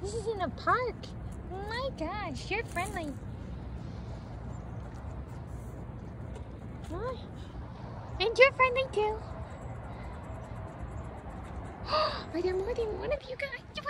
This is in a park. Oh my gosh, you're friendly. Oh. And you're friendly too. Are there more than one of you guys?